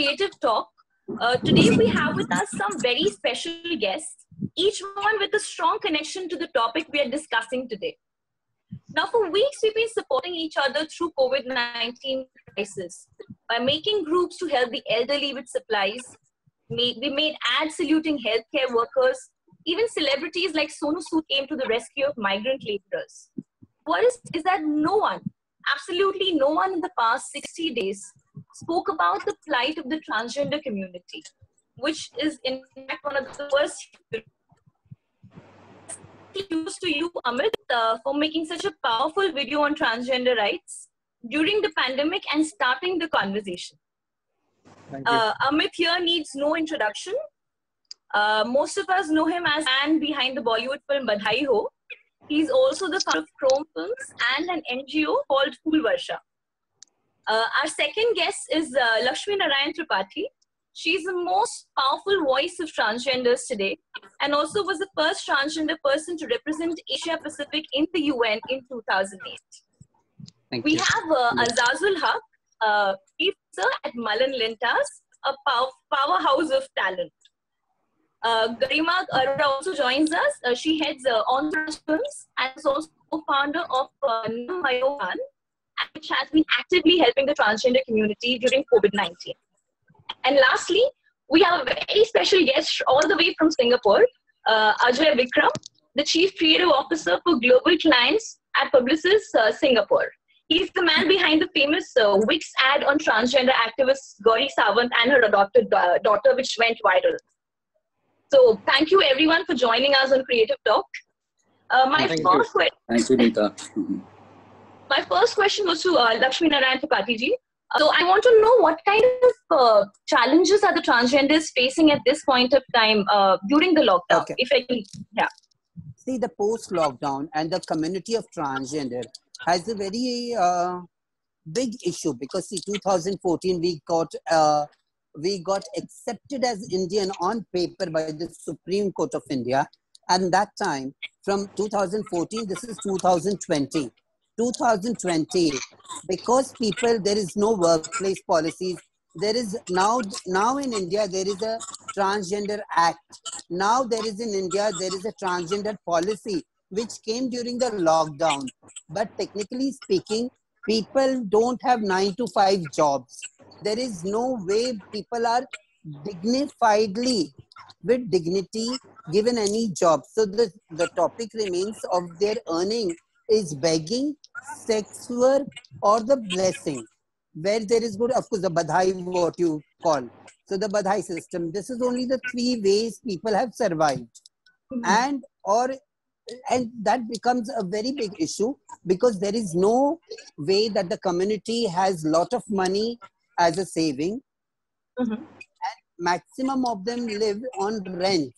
Creative Talk. Today we have with us some very special guests, each one with a strong connection to the topic we are discussing today. Now, for weeks, we've been supporting each other through COVID-19 crisis by making groups to help the elderly with supplies. We made ads saluting healthcare workers. Even celebrities like Sonu Sood came to the rescue of migrant laborers. What is that no one, absolutely no one in the past 60 days spoke about the plight of the transgender community, which is in fact one of the worst. Kudos to you, Amit, for making such a powerful video on transgender rights during the pandemic and starting the conversation. Thank you. Amit here needs no introduction. Most of us know him as man behind the Bollywood film Badhai Ho. He's also the founder of Chrome Films and an NGO called Phool Varsha. Our second guest is Lakshmi Narayan Tripathi. She's the most powerful voice of transgenders today and also was the first transgender person to represent Asia Pacific in the UN in 2008. We have Azazul Haq, chief officer at Mullen Lintas, a powerhouse of talent. Garima Arora also joins us. She heads Entourage Films and is also co-founder of Namayohan, which has been actively helping the transgender community during COVID-19. And lastly, we have a very special guest all the way from Singapore, Ajay Vikram, the Chief Creative Officer for Global Clients at Publicis Singapore. He's the man behind the famous Wix ad on transgender activist Gauri Sawant and her adopted daughter, which went viral. So thank you everyone for joining us on Creative Talk. Thank you, Nita. My first question was to Lakshmi Narayan Tripathi ji. So I want to know what kind of challenges are the transgenders facing at this point of time during the lockdown? Okay. If I can, yeah. See, the post-lockdown and the community of transgender has a very big issue because see, 2014 we got accepted as Indian on paper by the Supreme Court of India, and that time from 2014, this is 2020. 2020, because there is no workplace policies. There is now in India, there is a transgender act. Now there is in India, there is a transgender policy which came during the lockdown. But technically speaking, people don't have 9-to-5 jobs. There is no way people are dignifiedly, with dignity, given any job. So the topic remains of their earning is begging, sex work, or the blessing. Where there is good, of course, the Badhai, what you call. So the Badhai system, this is only the 3 ways people have survived. And that becomes a very big issue because there is no way that the community has lot of money as a saving. And maximum of them live on rents.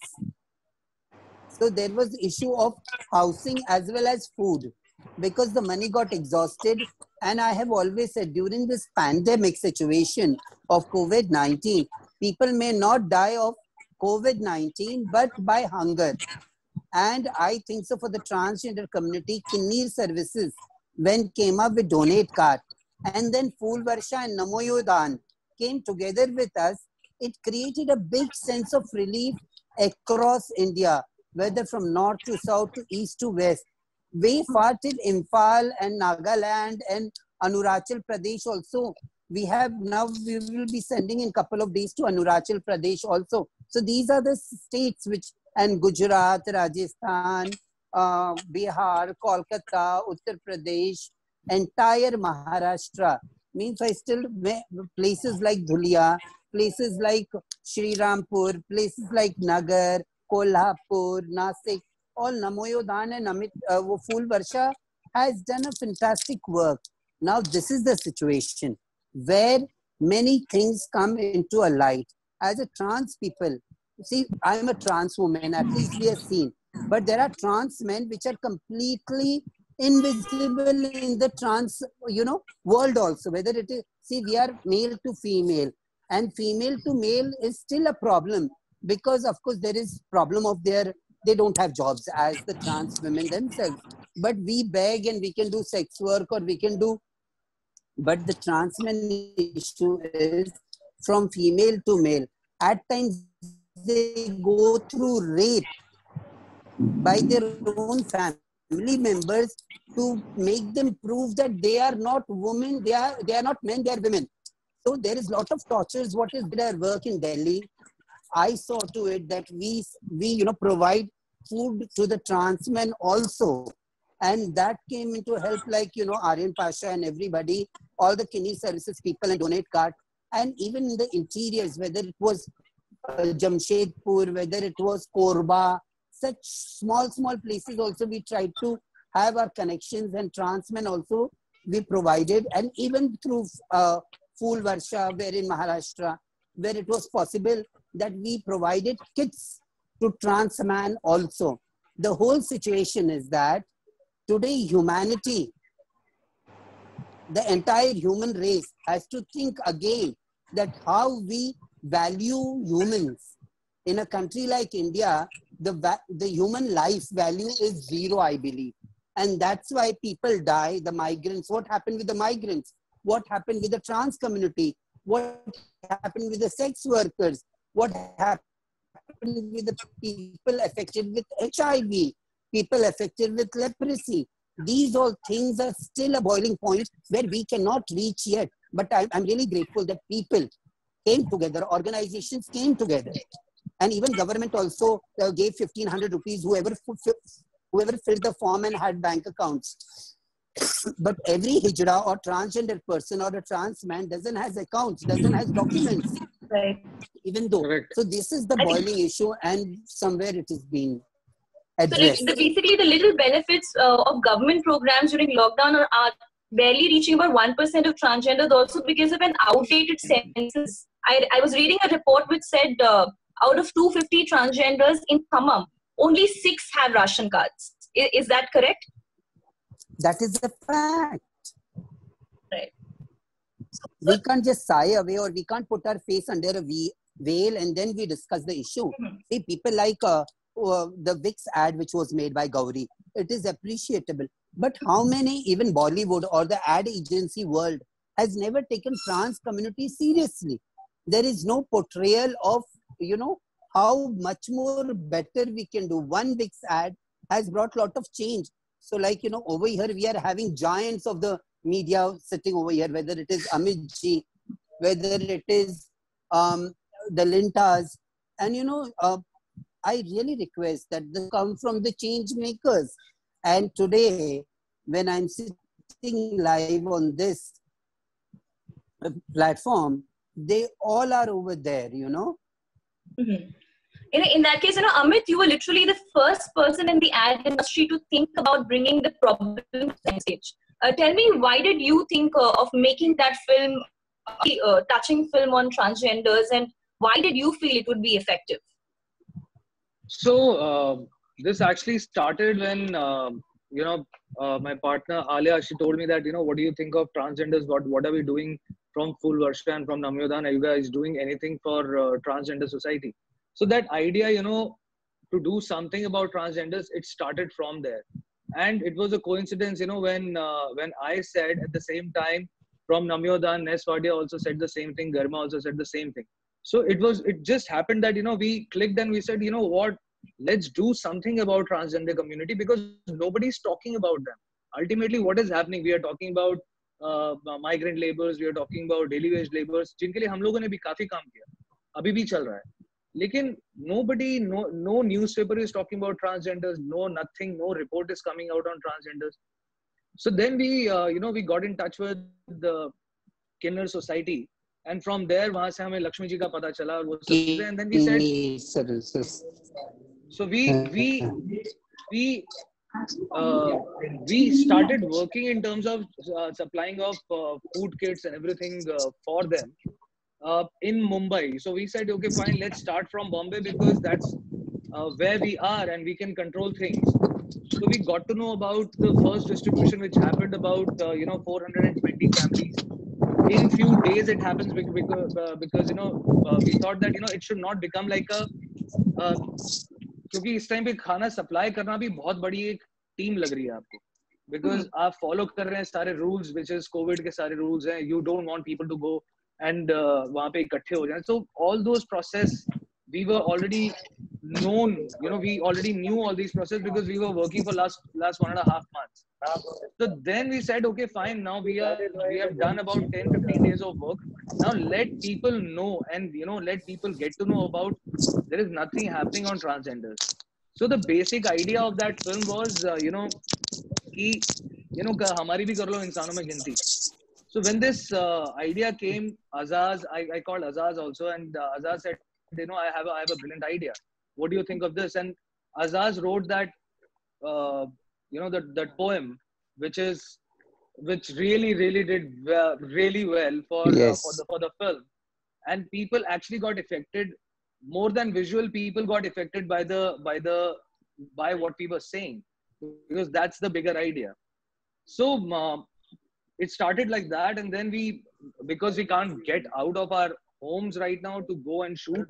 So there was issue of housing as well as food because the money got exhausted. And I have always said during this pandemic situation of COVID-19, people may not die of COVID-19, but by hunger. And I think so for the transgender community, Kinnir Services, when came up with Donate Card, and then Phool Varsha and Namoyodan came together with us, it created a big sense of relief across India, whether from north to south to east to west. Way far till Imphal and Nagaland and Arunachal Pradesh also. We will be sending in a couple of days to Arunachal Pradesh also. So these are the states and Gujarat, Rajasthan, Bihar, Kolkata, Uttar Pradesh, entire Maharashtra. Means I still, places like Dhulia, places like Shri Rampur, places like Nagar, Kolhapur, Nasik, all Namoyodan and Phool Varsha has done a fantastic work. Now this is the situation where many things come into a light. As a trans people, see, I'm a trans woman, at least we have seen, but there are trans men which are completely invisible in the trans, world also, whether it is, see, we are male to female and female to male is still a problem because of course there is problem of they don't have jobs as the trans women themselves, but we beg and we can do sex work or we can do, but the trans men issue is from female to male. At times they go through rape by their own family members to make them prove that they are not women, they are not men, they are women. So there is a lot of tortures. What is their work in Delhi? I saw to it that we provide food to the trans men also. And that came into help, like, Aryan Pasha and everybody, all the kidney services people and donate card. And even in the interiors, whether it was Jamshedpur, whether it was Korba, such small places also we tried to have our connections, and trans men also we provided. And even through Phool Varsha, where in Maharashtra, where it was possible that we provided kits to trans man also. The whole situation is that today humanity, the entire human race has to think again that how we value humans. In a country like India, the human life value is zero, I believe. And that's why people die, the migrants. What happened with the migrants? What happened with the trans community? What happened with the sex workers? What happened with the people affected with HIV? People affected with leprosy? These all things are still a boiling point where we cannot reach yet. But I'm really grateful that people came together, organizations came together. And even government also gave 1,500 rupees, whoever filled the form and had bank accounts. But every hijra or transgender person or a trans man doesn't have accounts, doesn't have documents. Right. Even though. Correct. So this is the boiling issue, and somewhere it is being addressed. So basically the little benefits of government programs during lockdown are barely reaching about 1% of transgenders, also because of an outdated census. I was reading a report which said out of 250 transgenders in Khammam, only 6 have ration cards. Is that correct? That is a fact. Right. We can't just sigh away, or we can't put our face under a veil and then we discuss the issue. See, people like the Vicks ad which was made by Gauri, it is appreciable. But how many, even Bollywood or the ad agency world has never taken trans community seriously? There is no portrayal of, how much more better we can do. One Vicks ad has brought a lot of change. So like, over here, we are having giants of the media sitting over here, whether it is Amit Ji, whether it is the Lintas. And, I really request that they come from the change makers. And today, when I'm sitting live on this platform, they all are over there, Mm-hmm. In that case, Amit, you were literally the first person in the ad industry to think about bringing the problem to the stage. Tell me, why did you think of making that film, touching film on transgenders, and why did you feel it would be effective? So this actually started when my partner Alia, she told me that what do you think of transgenders? What are we doing from Phool Varsha and from Namyodan? Are you guys doing anything for transgender society? So that idea, to do something about transgenders, it started from there. And it was a coincidence, when I said at the same time from Namyodan, Ness Wadia also said the same thing, Garma also said the same thing. So it just happened that, we clicked and we said, what, let's do something about transgender community, because nobody's talking about them. Ultimately, what is happening? We are talking about migrant laborers, we are talking about daily wage laborers, जिनके लिए हम लोगों ने भी काफी काम किया, अभी भी चल रहा है. लेकिन nobody, no newspaper is talking about transgenders, no nothing, no report is coming out on transgenders. So then we, we got in touch with the Kinner Society, and from there, वहाँ से हमें लक्ष्मी जी का पता चला और वो सब, and then we said, so we started working in terms of supplying of food kits and everything for them in Mumbai. So we said, okay, fine, let's start from Bombay, because that's where we are and we can control things. So we got to know about the first distribution, which happened about 420 families. In few days it happens, because we thought that it should not become like a क्योंकि इस time पे खाना supply करना भी बहुत बड़ी एक team लग रही है आपको, बिकॉज आप फॉलो कर रहे हैं सारे रूल्स, व्हिच इज कोविड के सारे रूल्स हैं. You don't want people to go and वहाँ पे इकट्ठे हो जाएं. So all those process we were already known, you know, we already knew all these process because we were working for last 1.5 months. So then we said, okay, fine, now we have done about 10-15 days of work. Now let people know, and you know, let people get to know about there is nothing happening on transgenders. So the basic idea of that film was you know कि you know हमारी भी कर लो इंसानों में गिनती. So when this idea came, Azaz, I called Azaz also, and Azaz said, you know, I have a brilliant idea. What do you think of this? And Azaz wrote that, you know, that poem, which really did really well Yes. for the film, and people actually got affected more than visual. People got affected by what we were saying, because that's the bigger idea. So it started like that, and then because we can't get out of our homes right now to go and shoot,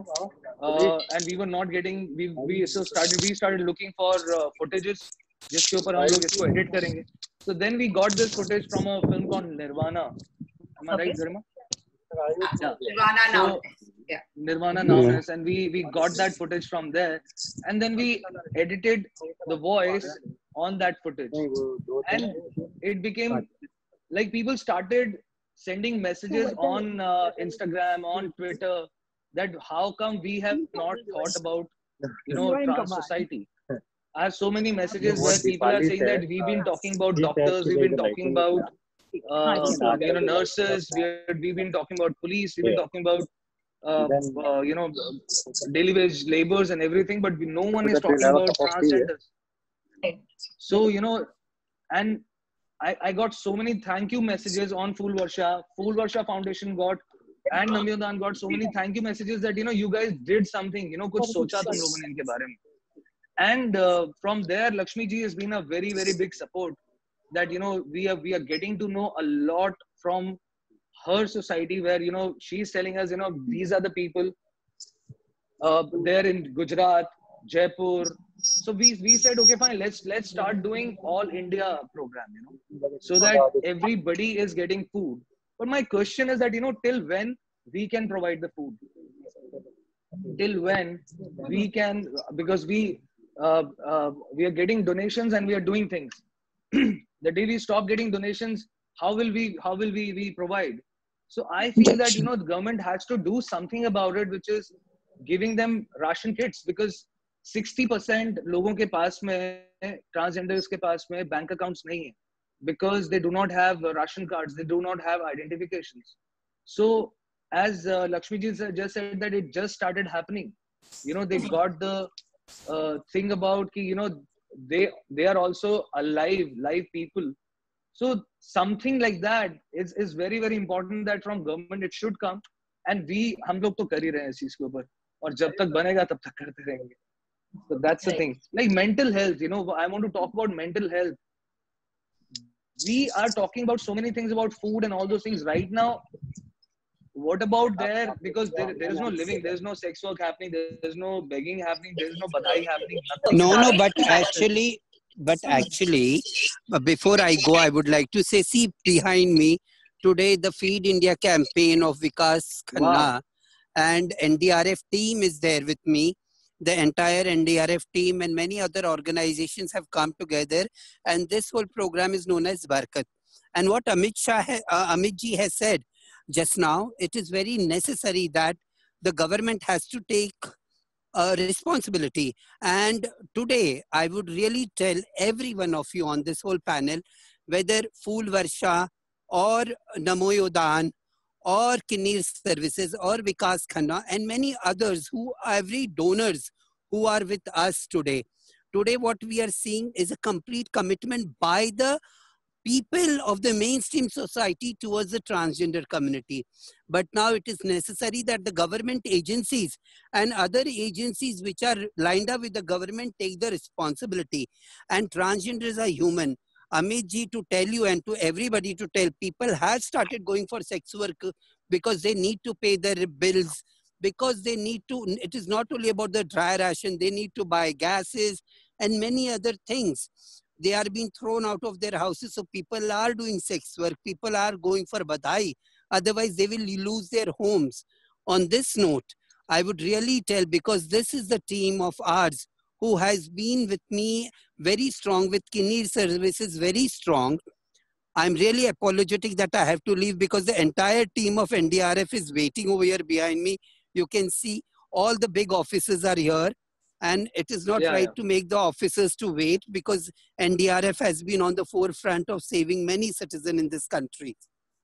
and we were not getting, we started looking for footages जिसके ऊपर हम लोग इसको edit करेंगे. So then we got this footage from a film called Nirvana. Am I Okay. right, Garima? Yeah. Nirvana So Nowness. Yeah. Nirvana Yeah. Nowness, and we got that footage from there, and then we edited the voice on that footage, and it became like people started sending messages on Instagram, on Twitter, that how come we have not thought about, you know, trans society. I have so many messages where people are saying that we've been talking about doctors, we've been talking about you know, nurses, we've been talking about police, we've been talking about you know, daily wage laborers and everything, but no one is talking about transgenders. Right. So you know, and I got so many thank you messages on Fool Varsha. Fool Varsha Foundation got, and Namyodan got so many thank you messages that, you know, you guys did something, you know, कुछ सोचा तुम लोगों ने इनके बारे में. And from there, Lakshmi ji has been a very big support, that, you know, we are getting to know a lot from her society, where, you know, she's telling us, you know, these are the people there in Gujarat, Jaipur. So we said, okay, fine, let's start doing all India program, you know, so that everybody is getting food. But my question is that, you know, till when we can provide the food? Till when we can, because we are getting donations and we are doing things. The day we stop getting donations, how will we provide? So I feel that, you know, the government has to do something about it, which is giving them ration kits, because 60% लोगों के पास में, transgenders के पास में bank accounts नहीं है, because they do not have ration cards, they do not have identifications. So as Lakshmi ji just said, that it just started happening. You know, they got the thing about ki, you know, they are also live people. So something like that is very important, that from government it should come, and हम लोग तो कर ही रहे हैं इस चीज के ऊपर, और जब तक बनेगा तब तक करते रहेंगे. So that's the thing. Like mental health, you know, I want to talk about mental health. We are talking about so many things about food and all those things right now. What about there? Because there is no living, there is no sex work happening, there is no begging happening, there is no badai happening, nothing. No, but actually, before I go, I would like to say, see behind me today, the Feed India campaign of Vikas Khanna. Wow. And NDRF team is there with me. The entire NDRF team and many other organizations have come together, and this whole program is known as Barakat. And what Amit ji has said just now, it is very necessary that the government has to take responsibility. And today, I would really tell every one of you on this whole panel, whether Fool Varsha or Namoyodan or Kinnear Services or Vikas Khanna and many others, who every donors who are with us today. Today, what we are seeing is a complete commitment by the people of the mainstream society towards the transgender community. But now it is necessary that the government agencies and other agencies which are lined up with the government take the responsibility. And transgenders are human. Amit ji, to tell you and to everybody to tell, people have started going for sex work because they need to pay their bills, because they need to, it is not only about the dry ration, they need to buy gases and many other things. They are being thrown out of their houses, so people are doing sex work, people are going for badai. Otherwise, they will lose their homes. On this note, I would really tell, because this is the team of ours who has been with me very strong, with Kidney Services very strong. I'm really apologetic that I have to leave because the entire team of NDRF is waiting over here behind me. You can see all the big officers are here, and it is not right to make the officers to wait, because NDRF has been on the forefront of saving many citizens in this country.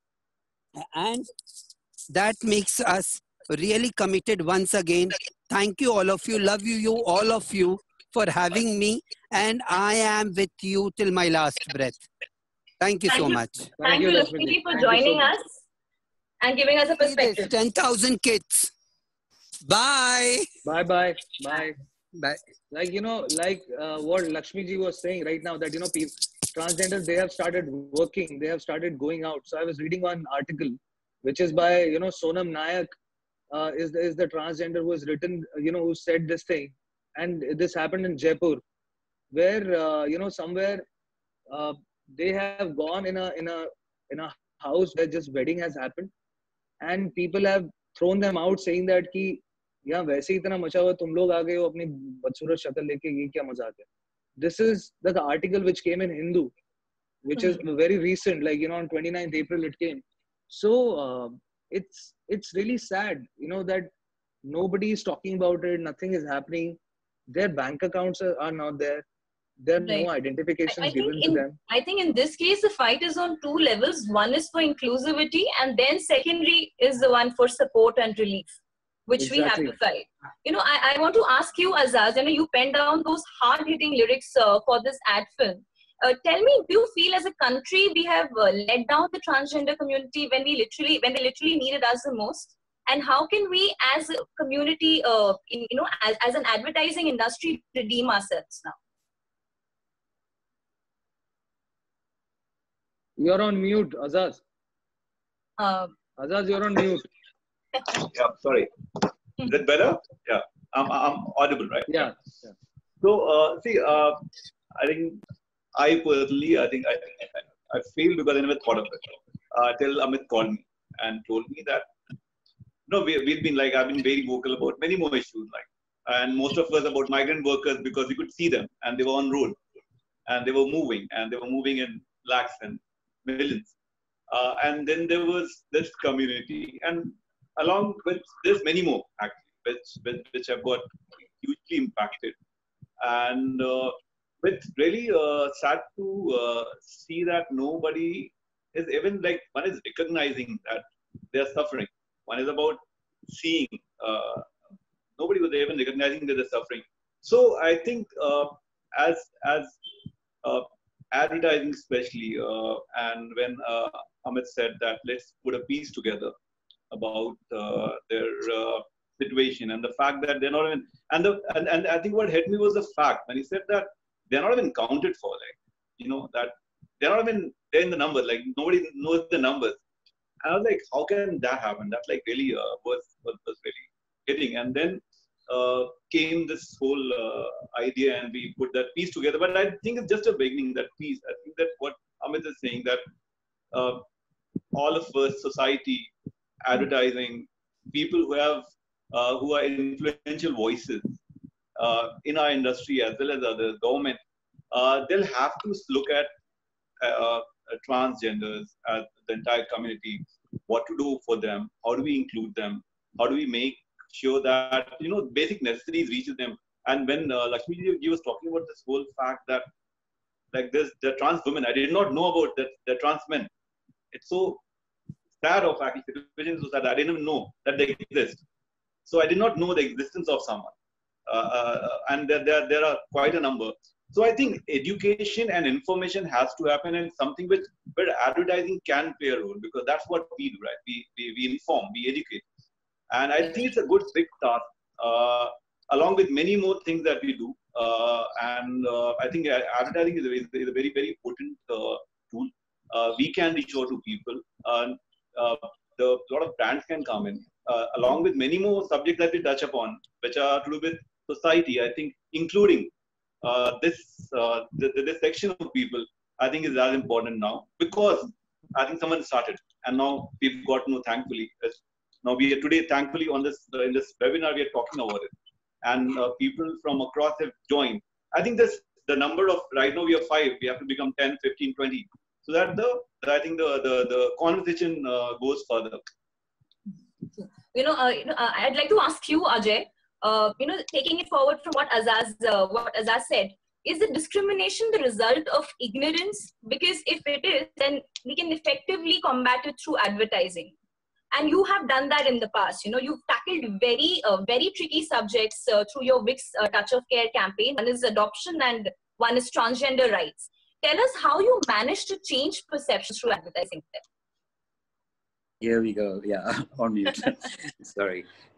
And that makes us really committed once again. Thank you, all of you. Love you, all of you, for having me. And I am with you till my last breath. Thank you so much. Thank you, Lakshmi, for joining us and giving us a perspective. 10,000 kids. Bye. Bye. Bye. Like, what Lakshmi ji was saying right now, that, people, transgenders, they have started working, they have started going out. So I was reading one article, which is by, Sonam Nayak, is the transgender who has written, who said this thing. And this happened in Jaipur, where, somewhere, they have gone in a house where just wedding has happened, and people have thrown them out, saying that कि यहाँ वैसे ही इतना मचा हुआ, तुम लोग आ गए हो अपनी बदसूरत शक्ल लेके, ये क्या मजाक है. This is the article which came in Hindu, which is very recent, like, on 29th April it came. So it's really sad, that nobody is talking about it, nothing is happening. Their bank accounts are not there. There are no identifications given to them. I think in this case, the fight is on two levels. One is for inclusivity, and then secondary is the one for support and relief, which we have to fight. I want to ask you, Azaz, you penned down those hard-hitting lyrics for this ad film. Tell me, do you feel as a country we have let down the transgender community when they literally needed us the most? And how can we, as a community, as an advertising industry, redeem ourselves now? You're on mute, Azaz. Azaz, you're on mute. Yeah, sorry. Is it better? Yeah, I'm audible, right? Yeah. So, I think I personally, I failed because I never thought of it. Till Amit called me and told me that, we've been I've been very vocal about many more issues, and most of us about migrant workers, because we could see them and they were on road and they were moving in lakhs and millions. And then there was this community, and along with this, many more actually, which have got hugely impacted. And it's really sad to see that nobody is even one is recognizing that they are suffering. One is about seeing. Nobody was even recognizing that they're suffering. So I think as advertising especially, and when Amit said that let's put a piece together about their situation, and the fact that they're not even, and I think what hit me was the fact when he said that they're not even counted for, that they're not even there in the numbers, nobody knows the numbers. And I was like, how can that happen? That really was really hitting. And then came this whole idea, and we put that piece together. But I think it's just a beginning, that piece. I think that what Amit is saying, that all of us, society, advertising, people who are influential voices in our industry as well as others, government, they'll have to look at transgenders as the entire community, what to do for them, how do we include them, how do we make sure that basic necessities reaches them. And when Lakshmi ji was talking about this whole fact that the trans women, I did not know about that the trans men. It's so sad of actually situation so sad. I didn't even know that they exist. So I did not know the existence of someone, and there are quite a number. So I think education and information has to happen, and something where advertising can play a role, because that's what we do, right? We inform, we educate. And I think it's a good big task, along with many more things that we do. And I think advertising is a very, very important tool. We can reach out to people. A lot of brands can come in, along with many more subjects that we touch upon, which are to do with society. I think including this section of people, I think is as important now, because I think someone started. And now we've got to know, thankfully, now we are today, thankfully, on this in this webinar, we are talking about it. And people from across have joined. I think the number of, right now we are 5, we have to become 10, 15, 20. So that I think the conversation goes further. I'd like to ask you, Ajay, taking it forward from what Azaz said, is the discrimination the result of ignorance? Because if it is, then we can effectively combat it through advertising. And you have done that in the past. You've tackled very tricky subjects through your Vicks Touch of Care campaign. One is adoption and one is transgender rights. Tell us how you managed to change perceptions through advertising. Here we go. Yeah, on mute. Sorry.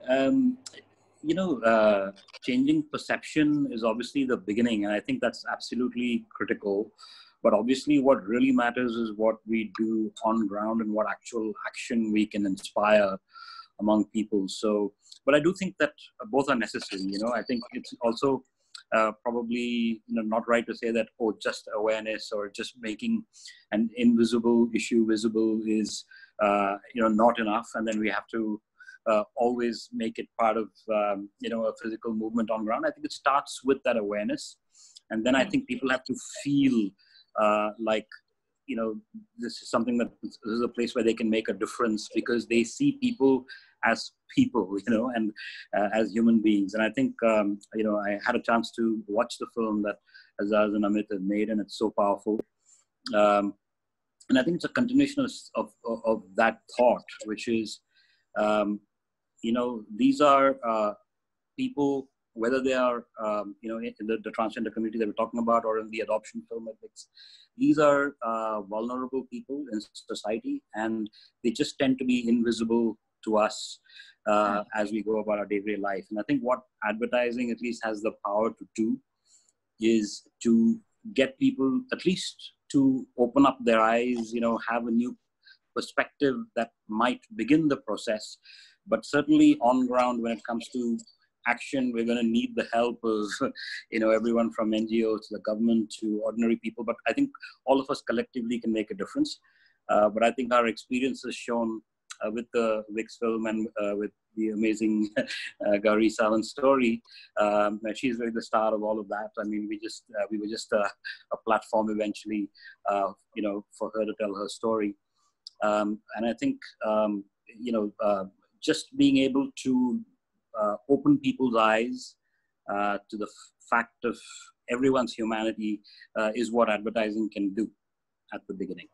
Changing perception is obviously the beginning, and I think that's absolutely critical. But obviously what really matters is what we do on ground and what actual action we can inspire among people. So, but I do think that both are necessary. I think it's also probably not right to say that, oh, just awareness or just making an invisible issue visible is not enough, and then we have to always make it part of a physical movement on ground. I think it starts with that awareness, and then I think people have to feel like this is something that this is a place where they can make a difference, because they see people as people, and as human beings. And I think I had a chance to watch the film that Azaz and Amit have made, and it's so powerful. And I think it's a continuation of that thought, which is these are people, whether they are, in the transgender community that we're talking about, or in the adoption film ethics, these are vulnerable people in society, and they just tend to be invisible to us as we go about our day-to-day life. And I think what advertising at least has the power to do is to get people at least to open up their eyes, have a new perspective that might begin the process. But certainly on ground, when it comes to action, we're going to need the help of, everyone from NGOs to the government to ordinary people. But I think all of us collectively can make a difference. But I think our experience has shown with the Vicks film and with the amazing Gauri Sawant's story, she's really the star of all of that. I mean, we were just a platform eventually, for her to tell her story. And I think, just being able to open people's eyes to the fact of everyone's humanity is what advertising can do at the beginning.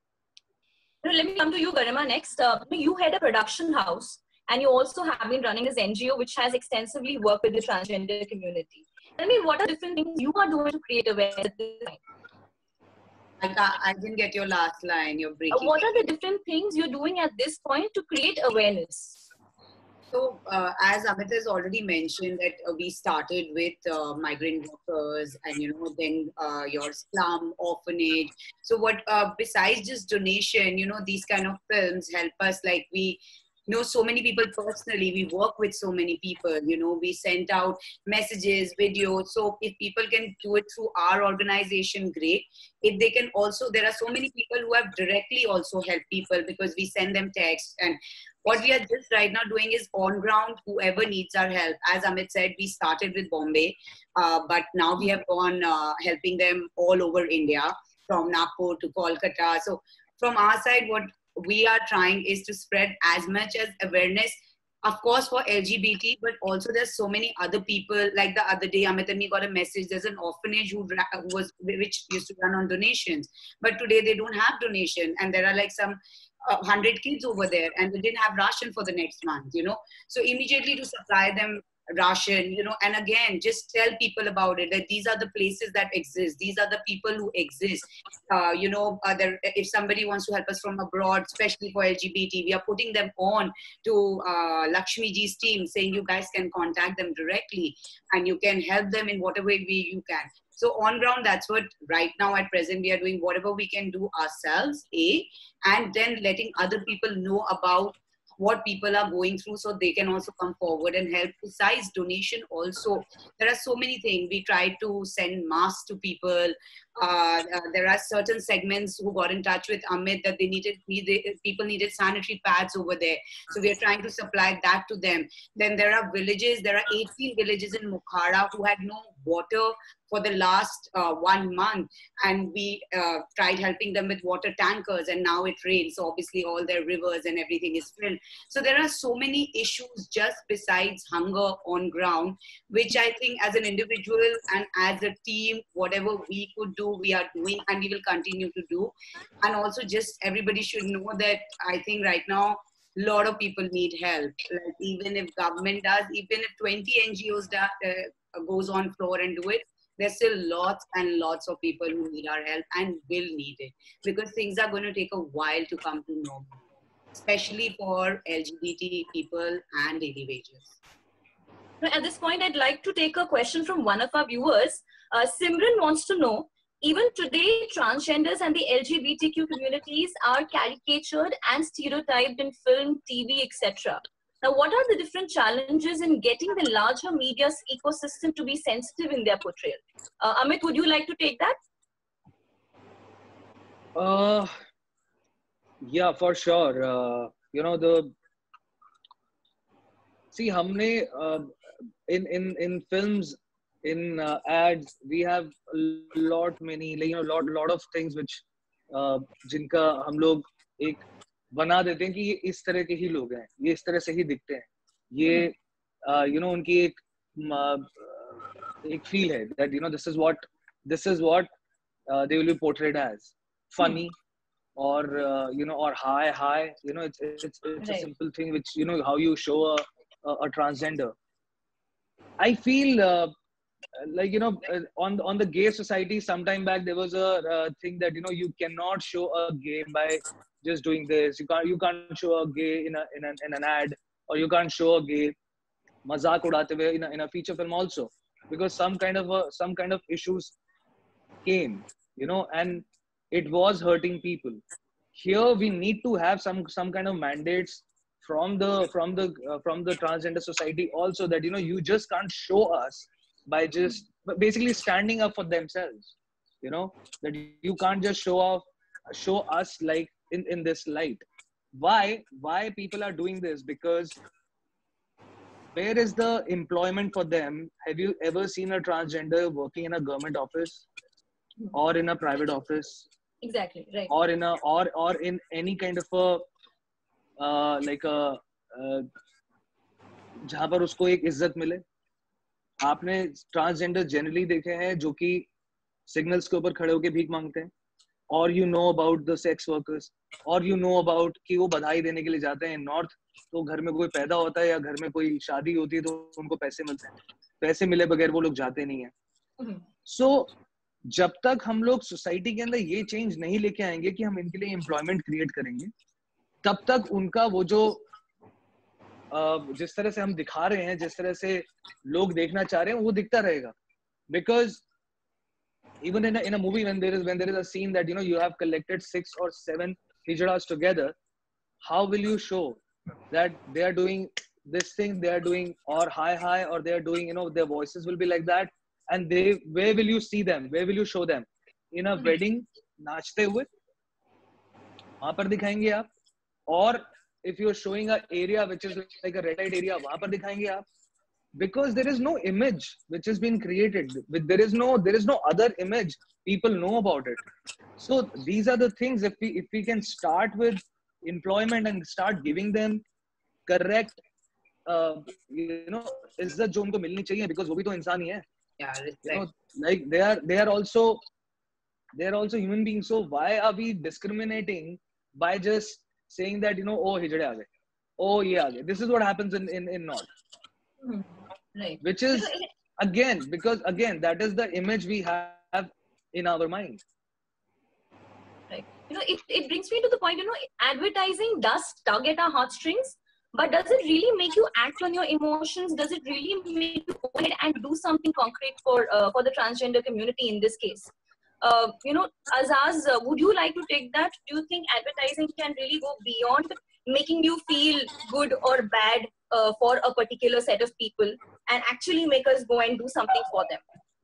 Let me come to you, Garima, next. You head a production house, and you also have been running this NGO which has extensively worked with the transgender community. Tell me, what are different things you are doing to create awareness at this time? I didn't get your last line. You're breaking. What are the different things you're doing at this point to create awareness? So, as Amit has already mentioned, that we started with migrant workers, and then your slum, orphanage. So, what besides just donation, these kind of films help us. Like, we know so many people personally. We work with so many people. We sent out messages, videos. So, if people can do it through our organization, great. If they can also, there are so many people who have directly also helped people, because we send them texts. And what we are just right now doing is on ground, whoever needs our help. As Amit said, we started with Bombay, but now we have gone helping them all over India, from Nagpur to Kolkata. So from our side, what we are trying is to spread as much as awareness, of course, for LGBT, but also there's so many other people. Like the other day, Amit and me got a message. There's an orphanage which used to run on donations, but today they don't have donation, and there are like some 100 kids over there, and they didn't have ration for the next month. So immediately to supply them ration, and again, just tell people about it, that these are the places that exist. These are the people who exist. If somebody wants to help us from abroad, especially for LGBT, we are putting them on to Lakshmi Ji's team, saying you guys can contact them directly, and you can help them in whatever way you can. So on ground, that's what right now at present we are doing, whatever we can do ourselves, and then letting other people know about what people are going through, so they can also come forward and help. Besides donation also, there are so many things. We try to send masks to people. There are certain segments who got in touch with Amit that people needed sanitary pads over there. So we are trying to supply that to them. Then there are villages. There are 18 villages in Mukhara who had no water for the last 1 month, and we tried helping them with water tankers, and now it rains, so obviously all their rivers and everything is filled. So there are so many issues just besides hunger on ground, which I think as an individual and as a team, whatever we could do, we are doing, and we will continue to do. And also just everybody should know that I think right now a lot of people need help. Like even if government does, even if 20 NGOs goes on floor and do it, there's still lots and lots of people who need our help and will need it, because things are going to take a while to come to normal, especially for LGBT people and daily wages. At this point, I'd like to take a question from one of our viewers. Simran wants to know, even today, transgenders and the LGBTQ communities are caricatured and stereotyped in film, TV, etc. Now, what are the different challenges in getting the larger media ecosystem to be sensitive in their portrayal? Amit, would you like to take that? Yeah, for sure. You know, humne in films, in ads, we have a lot of things which जिनका हम लोग एक बना देते हैं कि ये इस तरह के ही लोग हैं, ये इस तरह से ही दिखते हैं, ये उनकी एक feel है that this is what they will be portrayed as, funny or or high, it's right. A simple thing which how you show a transgender. I feel like on the gay society sometime back there was a thing that you cannot show a gay by just doing this. You can't show a gay in an ad, or you can't show a gay mazak udate hue in a feature film also, because some kind of issues came, and it was hurting people. Here we need to have some kind of mandates from the transgender society also, that you just can't show us by just basically standing up for themselves, that you can't just show us like in this light. Why people are doing this? Because where is the employment for them? Have you ever seen a transgender working in a government office or in a private office? Exactly, right. Or in in any kind of a like a जहाँ पर उसको एक इज्जत मिले. आपने transgender generally देखे हैं जो कि सिग्नल्स के ऊपर खड़े होकर भीख मांगते हैं, और अबाउट द सेक्स वर्कर्स, और अबाउट कि वो बधाई देने के लिए जाते हैं नॉर्थ, तो घर में कोई पैदा होता है या घर में कोई शादी होती है तो उनको पैसे मिलते हैं, पैसे मिले बगैर वो लोग जाते नहीं है. सो जब तक हम लोग सोसाइटी के अंदर ये चेंज नहीं लेके आएंगे कि हम इनके लिए एम्प्लॉयमेंट क्रिएट करेंगे, तब तक उनका वो जो जिस तरह से हम दिखा रहे हैं, जिस तरह से लोग देखना चाह रहे हैं, वो दिखता रहेगा. Because even in a movie, when there is a scene that you have collected 6 or 7 hijaras together, how will you show that they are doing this thing, they are doing or high, or they are doing their voices will be like that, and where will you see them, where will you show them? In a wedding नाचते हुए वहां पर दिखाएंगे आप, और if you're showing an area which is like a red light area, वहां पर दिखाएंगे आप. Because there is no image which has been created, there is no other image people know about it. So these are the things, if we can start with employment and start giving them correct इज्जत जो उनको मिलनी चाहिए, because वो भी तो इंसान ही है. Like they are also human beings. So why are we discriminating by just saying that oh हिजड़े आ गए, oh ये आ गए? This is what happens in North. Right. Which is because that is the image we have in our mind. Right. It brings me to the point, advertising does tug at our heartstrings, but does it really make you act on your emotions? Does it really make you go ahead and do something concrete for the transgender community in this case? Azaz, would you like to take that? Do you think advertising can really go beyond making you feel good or bad for a particular set of people and actually make us go and do something for them?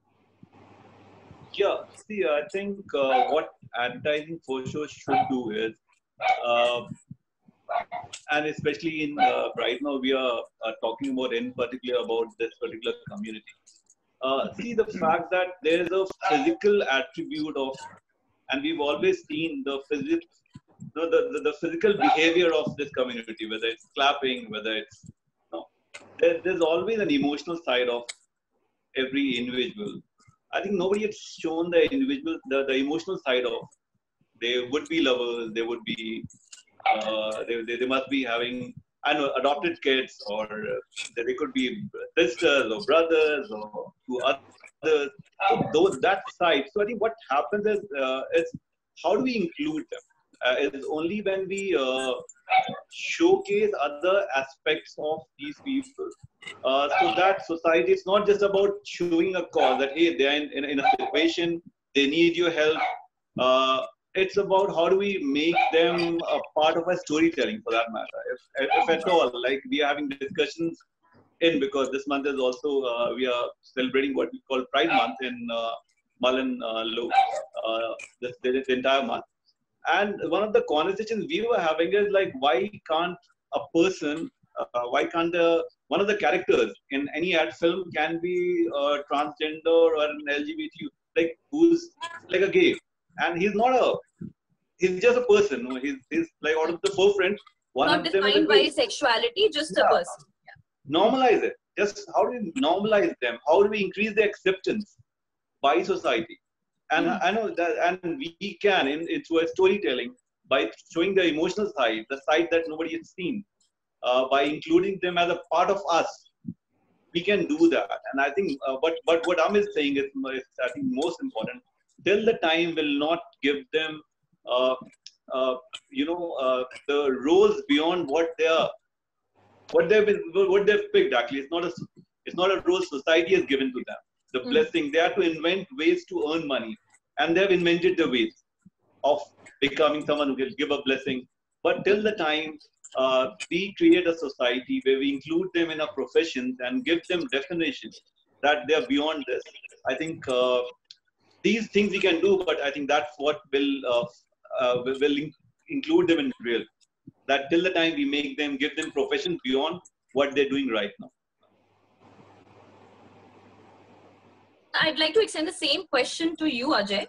Yeah, see, I think what advertising for sure should do is, uh, and especially in right now we are talking about in particular about this particular community. See the fact that there is a physical attribute of, and we've always seen the physics, the physical behavior of this community, whether it's clapping, whether it's, there's always an emotional side of every individual. I think nobody has shown the individual, the emotional side of, they would be lovers, they would be, they must be having, I know, adopted kids, or they could be sisters or brothers or to others. So those, that side. So I think what happens is how do we include them? Is only when we showcase other aspects of these people. So that society, it's not just about showing a cause that, hey, they're in a situation, they need your help. It's about how do we make them a part of our storytelling, for that matter. If at all, like we are having discussions because this month is also, we are celebrating what we call Pride Month in Mullen this entire month. And one of the conversations we were having is like, why can't a person, why can't one of the characters in any ad film can be transgender or an LGBTQ, like who's like a gay, and he's not he's just a person. No? He's like out of the forefront. One Not of them defined is by sexuality, just a person. Normalize it. Just how do we normalize them? How do we increase their acceptance by society? And I know that, and we can into a storytelling by showing the emotional side, the side that nobody has seen, by including them as a part of us. We can do that, and I think what Amit is saying is I think most important. Till the time will not give them, the roles beyond what they are, what they've picked. Actually, it's not a role society has given to them. The blessing, they have to invent ways to earn money, and they've invented the ways of becoming someone who can give a blessing. But till the time we create a society where we include them in our professions and give them definitions that they're beyond this, I think these things we can do. But I think that's what will include them in real. That till the time we make them, give them professions beyond what they're doing right now. I'd like to extend the same question to you, Ajay.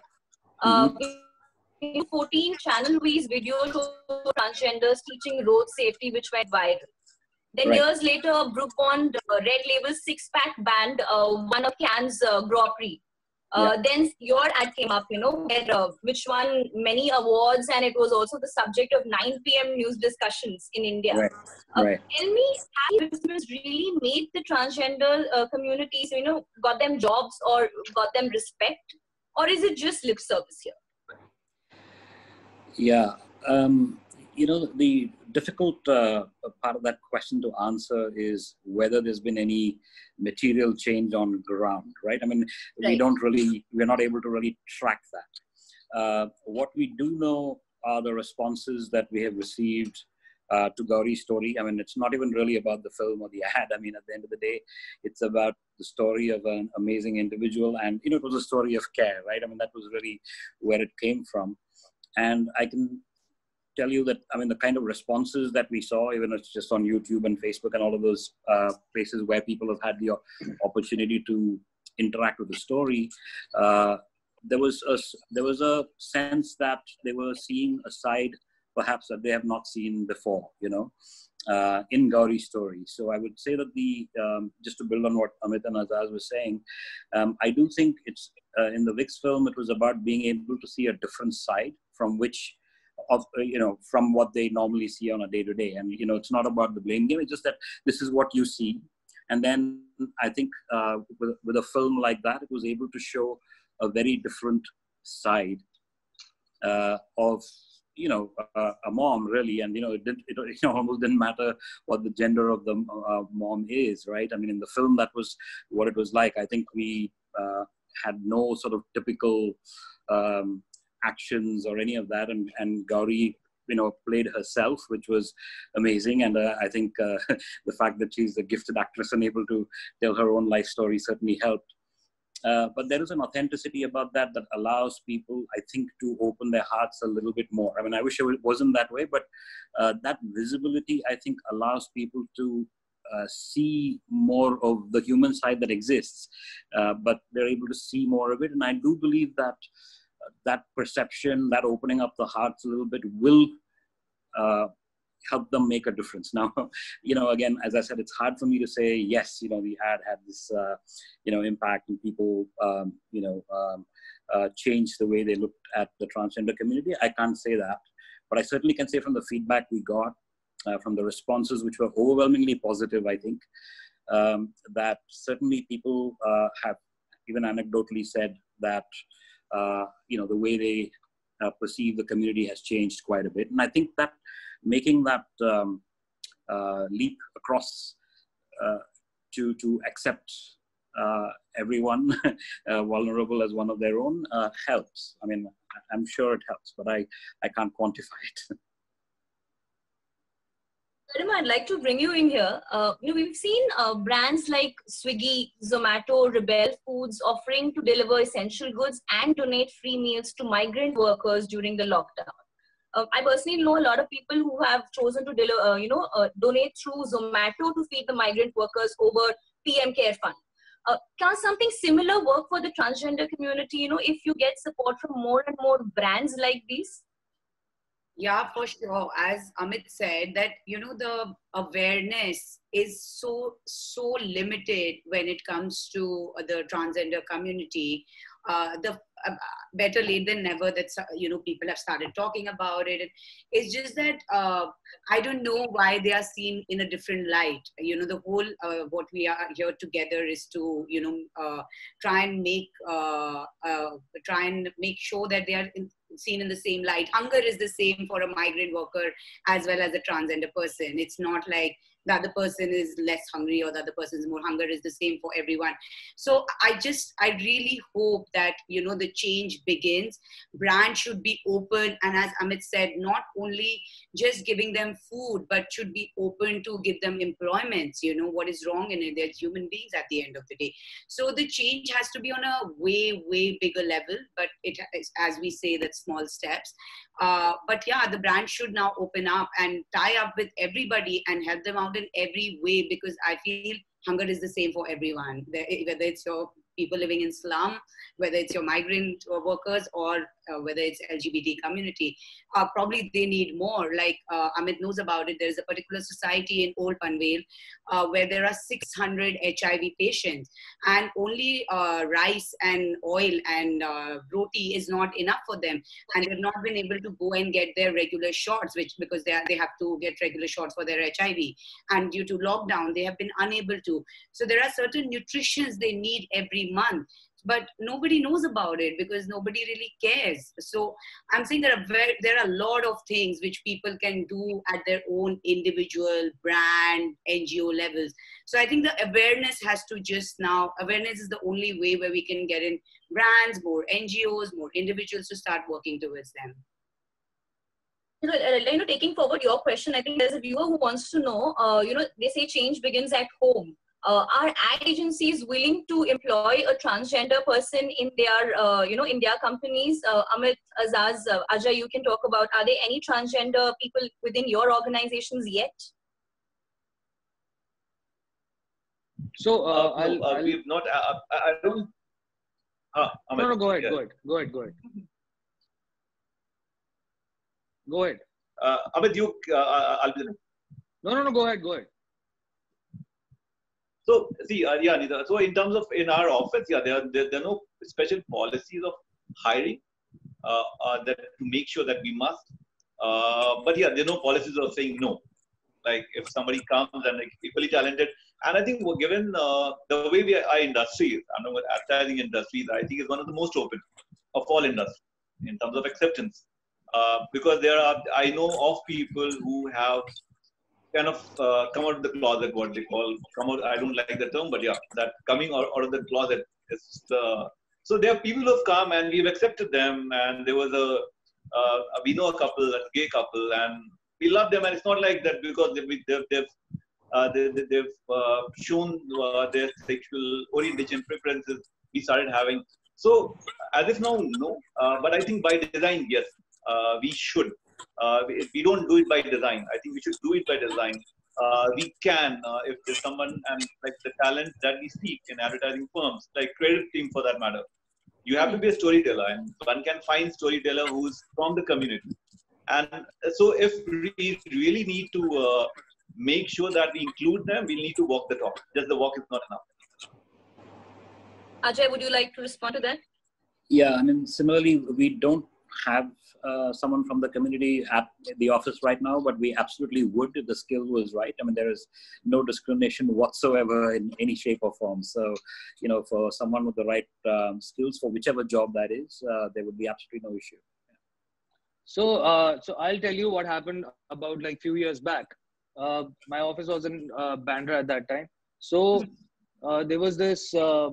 In 14 Channel V's video showed transgenders teaching road safety, which went viral. Then years later, Brooke-Bond Red Label six-pack band won a Cannes Grand Prix. Then your ad came up, where, which won many awards, and it was also the subject of 9 p.m. news discussions in India. Tell me, have advertisements really made the transgender communities, got them jobs or got them respect? Or is it just lip service here? Yeah. The difficult part of that question to answer is whether there's been any material change on ground, right? I mean, we're not able to really track that. What we do know are the responses that we have received to Gauri's story. I mean, it's not even really about the film or the ad. I mean, at the end of the day, it's about the story of an amazing individual. And, it was a story of care, right? I mean, that was really where it came from. And I can tell you that, I mean, the kind of responses that we saw, even if it's just on YouTube and Facebook and all of those places where people have had the opportunity to interact with the story, there was a sense that they were seeing a side perhaps that they have not seen before, in Gauri's story. So I would say that just to build on what Amit and Azaz were saying, I do think it's in the VIX film, it was about being able to see a different side from from what they normally see on a day-to-day. And, it's not about the blame game. It's just that this is what you see. And then I think with a film like that, it was able to show a very different side of, a mom, really. And, it almost didn't matter what the gender of the mom is, right? I mean, in the film, that was what it was like. I think we had no sort of typical actions or any of that, and Gauri, played herself, which was amazing. And I think the fact that she's a gifted actress and able to tell her own life story certainly helped. But there is an authenticity about that allows people, I think, to open their hearts a little bit more. I mean, I wish it wasn't that way, but that visibility, I think, allows people to see more of the human side that exists, but they're able to see more of it. And I do believe that that perception, that opening up the hearts a little bit will help them make a difference. Now, again, as I said, it's hard for me to say, yes, the ad had this, impact, and people, changed the way they looked at the transgender community. I can't say that, but I certainly can say from the feedback we got, from the responses, which were overwhelmingly positive, I think, that certainly people have even anecdotally said that, the way they perceive the community has changed quite a bit. And I think that making that leap across to accept everyone vulnerable as one of their own helps. I mean, I'm sure it helps, but I can't quantify it. Garima, I'd like to bring you in here. We've seen brands like Swiggy, Zomato, Rebel Foods offering to deliver essential goods and donate free meals to migrant workers during the lockdown. I personally know a lot of people who have chosen to donate through Zomato to feed the migrant workers over PM Care Fund. Can something similar work for the transgender community? If you get support from more and more brands like these? Yeah, for sure. As Amit said, that the awareness is so limited when it comes to the transgender community. Better late than never that people have started talking about it. It's just that I don't know why they are seen in a different light. The whole what we are here together is to try and make sure that they are seen in the same light. Hunger is the same for a migrant worker as well as a transgender person. It's not like the other person is less hungry or the other person is more. Hunger is the same for everyone. So I really hope that the change begins. Brands should be open, and as Amit said, not only just giving them food, but should be open to give them employments. What is wrong in it? They're human beings at the end of the day. So the change has to be on a way bigger level, but it is, as we say, that small steps. But yeah, the brand should now open up and tie up with everybody and help them out in every way, because I feel hunger is the same for everyone, whether it's your people living in slum, whether it's your migrant workers, or whether it's LGBT community. Probably they need more. Like Amit knows about it. There's a particular society in Old Panvel where there are 600 HIV patients, and only rice and oil and roti is not enough for them, and they've not been able to go and get their regular shots, because they have to get regular shots for their HIV, and due to lockdown they have been unable to. So there are certain nutritions they need every month, but nobody knows about it because nobody really cares. So I'm saying there are a lot of things which people can do at their own individual brand, NGO levels. So I think the awareness has to awareness is the only way where we can get in brands, more NGOs, more individuals to start working towards them. Taking forward your question, I think there's a viewer who wants to know, they say change begins at home. Are ad agencies willing to employ a transgender person in their, in their companies? Amit, Azaz, Ajay, you can talk about, are there any transgender people within your organizations yet? So we've not. I don't. Amit, no, go ahead. yeah. Go ahead. Go ahead. Amit, you. I'll be. No. Go ahead. So see, yeah, Nita, so in terms of in our office, yeah, there are no special policies of hiring that to make sure that we must. But yeah, there are no policies of saying no. Like if somebody comes and like equally talented, and I think we're given the way our industry is, I know what advertising industries, I think is one of the most open of all industries in terms of acceptance. Because I know of people who have kind of come out of the closet, what they call come out. I don't like the term, but yeah, that coming out of the closet is the So there are people who have come and we've accepted them. And there was we know a couple, a gay couple, and we love them. And it's not like that because they've shown their sexual orientation preferences we started having. So as if now, no. But I think by design, yes, we should. We don't do it by design. I think we should do it by design. We can, if there's someone and like the talent that we seek in advertising firms, like credit team for that matter. You have to be a storyteller, and one can find storyteller who's from the community. And so if we really need to make sure that we include them, we need to walk the talk. Just the walk is not enough. Ajay, would you like to respond to that? Yeah, I mean, similarly, we don't have someone from the community at the office right now, but we absolutely would if the skill was right. I mean, there is no discrimination whatsoever in any shape or form. So, you know, for someone with the right skills for whichever job that is, there would be absolutely no issue. So, so I'll tell you what happened about like few years back. My office was in Bandra at that time. So there was this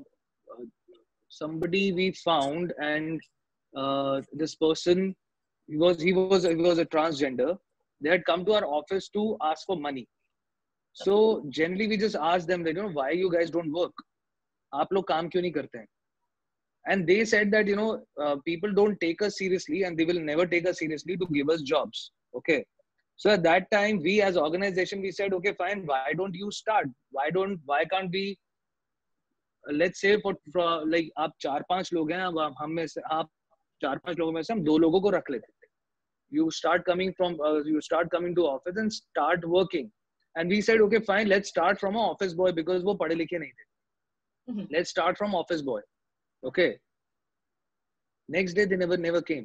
somebody we found, and this person, he was a transgender. They had come to our office to ask for money. So generally we just asked them that, you know, why you guys don't work? आप लोग काम क्यों नहीं करते हैं? And they said that, you know, people don't take us seriously and they will never take us seriously to give us jobs. Okay. So at that time, we as organization, we said, okay, fine. Why don't you start? Why can't we, let's say for like आप 4-5 लोग हैं, अब हम में से आप 4-5 लोगों में से हम 2 लोगों को रख लेते थे. You start coming to office and start working. And we said, okay, fine, let's start from an office boy because वो पढ़े लिखे नहीं थे. Let's start from office boy. Okay. Next day, they never came.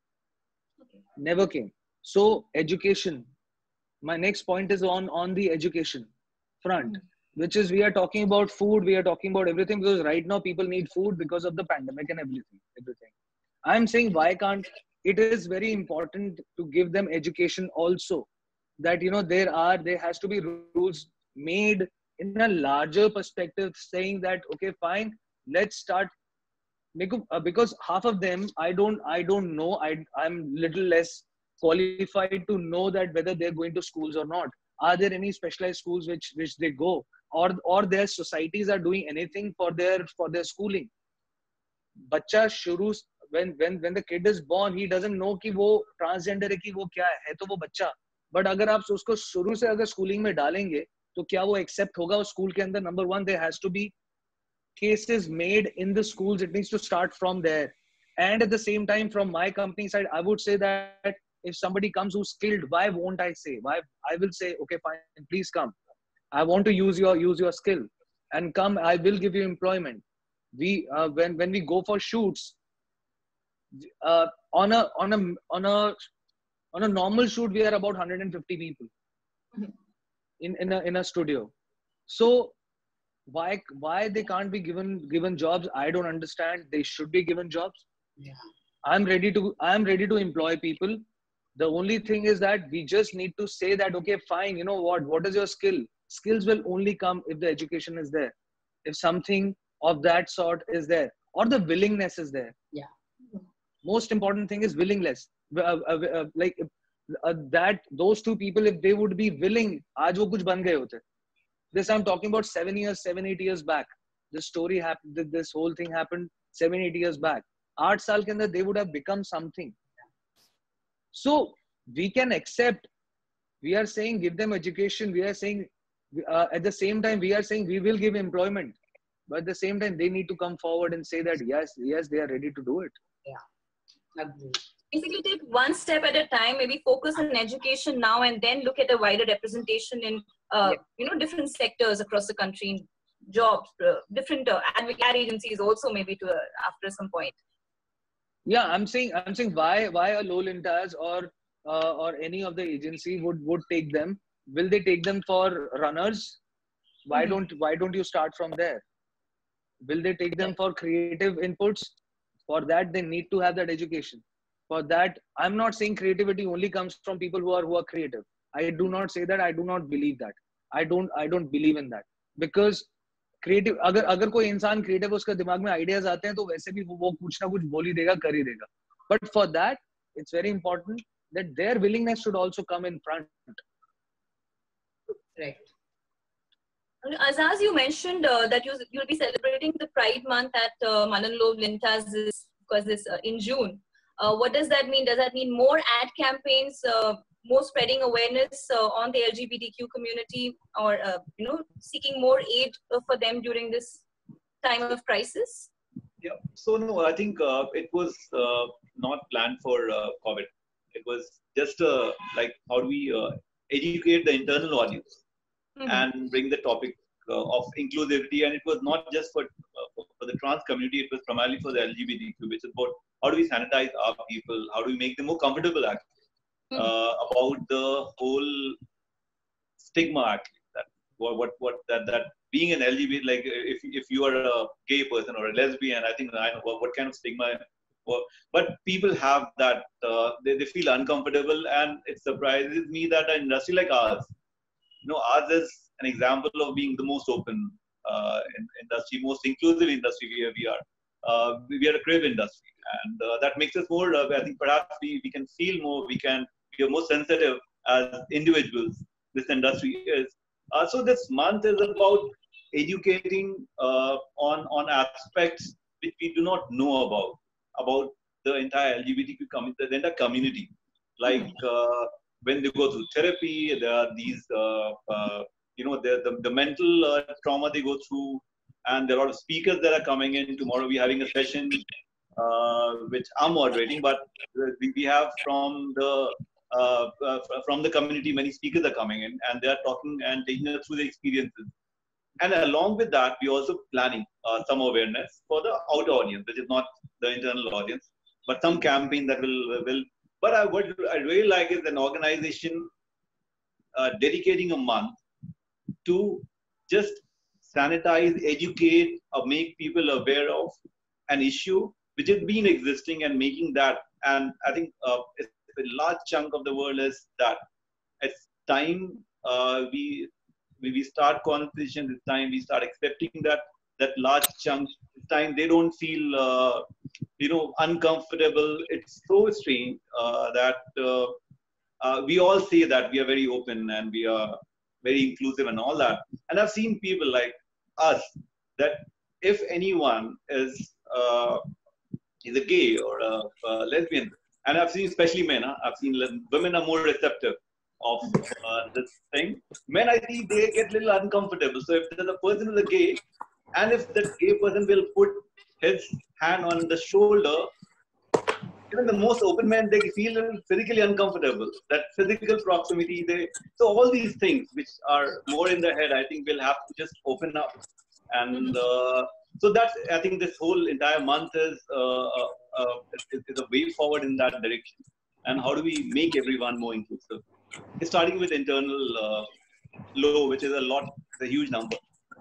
Never came. So education. My next point is on the education front, which is we are talking about food. We are talking about everything because right now people need food because of the pandemic and everything. I'm saying why can't, it is very important to give them education also, that, you know, there has to be rules made in a larger perspective saying that, okay, fine, let's start. Because half of them, I don't know. I'm little less qualified to know that whether they're going to schools or not. Are there any specialized schools which they go, or their societies are doing anything for their schooling? Bachcha shuru, when the kid is born, he doesn't know कि वो transgender है कि वो क्या है तो वो बच्चा. But अगर आप उसको शुरू से अगर schooling में डालेंगे तो क्या वो accept होगा उस school के अंदर? Number one, there has to be cases made in the schools. It needs to start from there. And at the same time, from my company side, I would say that if somebody comes who's skilled, why won't I say? Why I will say, okay, fine, please come. I want to use your skill, and come. I will give you employment. We when we go for shoots, on a normal shoot, we are about 150 people in a studio. So why they can't be given jobs? I don't understand. They should be given jobs. Yeah. I'm ready to employ people. The only thing is that we just need to say that, okay, fine, you know what is your skill? Skills will only come if the education is there, if something of that sort is there, or the willingness is there. Yeah. Most important thing is willingness. That those two people, if they would be willing, आज वो कुछ बन गए होते. This I'm talking about 7-8 years back. This story happened. This whole thing happened 7-8 years back. 8 साल के अंदर they would have become something. So we can accept. We are saying give them education. We are saying at the same time we are saying we will give employment. But at the same time they need to come forward and say that yes they are ready to do it. Yeah. Agreed. Basically, take one step at a time. Maybe focus on education now, and then look at a wider representation in different sectors across the country, jobs, different ad agencies also maybe after some point. Yeah, I'm saying why a Lowlintas or any of the agency would take them? Will they take them for runners? Why don't you start from there? Will they take them for creative inputs? For that, they need to have that education. For that, I'm not saying creativity only comes from people who are creative. I do not say that. I do not believe that. I don't believe in that, because creative, अगर कोई इंसान creative, उसके दिमाग में ideas आते हैं तो वैसे भी वो कुछ ना कुछ बोल ही देगा, कर ही देगा. But for that it's very important that their willingness should also come in front. Correct. Azaz, you mentioned that you'll be celebrating the Pride Month at Manan Love Lintas in June. What does that mean? Does that mean more ad campaigns, more spreading awareness on the LGBTQ community, or seeking more aid for them during this time of crisis? Yeah. So no, I think it was not planned for COVID. It was just like how do we educate the internal audience and bring the topic of inclusivity. And it was not just for the trans community, it was primarily for the LGBTQ, which is about how do we sanitize our people, how do we make them more comfortable actually about the whole stigma actually, that being an LGBT, like if you are a gay person or a lesbian, I think I know what kind of stigma. But people have that, they feel uncomfortable, and it surprises me that an industry like ours, ours is an example of being the most open industry, most inclusive industry we are. We are a crib industry, and that makes us more, I think perhaps we can feel more, we are more sensitive as individuals, this industry is. So this month is about educating on aspects which we do not know about the entire LGBTQ community, the entire community. Like when they go through therapy, there are these, the mental trauma they go through, and there are a lot of speakers that are coming in. Tomorrow we're having a session which I'm moderating, but we have from the community, many speakers are coming in, and they are talking and taking us through the experiences. And along with that, we're also planning some awareness for the outer audience, which is not the internal audience, but some campaign that will. But what I really like is an organization dedicating a month to just sanitize, educate, or make people aware of an issue which has been existing, and making that. And I think a large chunk of the world is that it's time we start conversation, this time we start accepting that large chunk, this time they don't feel uncomfortable. It's so strange that we all say that we are very open and we are very inclusive and all that, and I've seen people like us that if anyone is a gay or a lesbian, and I've seen especially men, I've seen women are more receptive of this thing. Men, I see they get a little uncomfortable. So if there's a person who's a gay, and if that gay person will put his hand on the shoulder, even the most open men, they feel physically uncomfortable. That physical proximity, so all these things which are more in the head, I think we'll have to just open up. And so that's, I think this whole entire month is a way forward in that direction. And how do we make everyone more inclusive? It's starting with internal law, which is a huge number.